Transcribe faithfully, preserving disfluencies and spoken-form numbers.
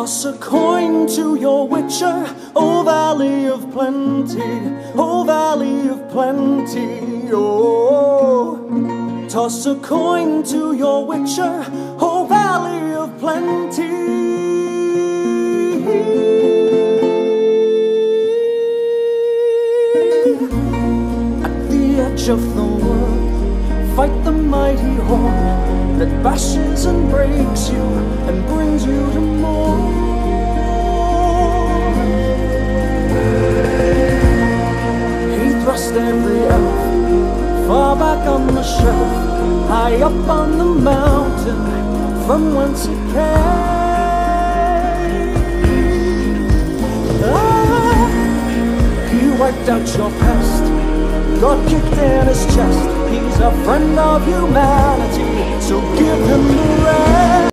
Toss a coin to your witcher, oh valley of plenty, oh valley of plenty, oh. Toss a coin to your witcher, oh valley of plenty. At the edge of the world, fight the mighty horde that bashes and breaks you and brings you to more. He thrust every elf far back on the shelf, high up on the mountain from whence it came. Ah, he wiped out your pest, got kicked in his chest. He's a friend of humanity, so give him the rest.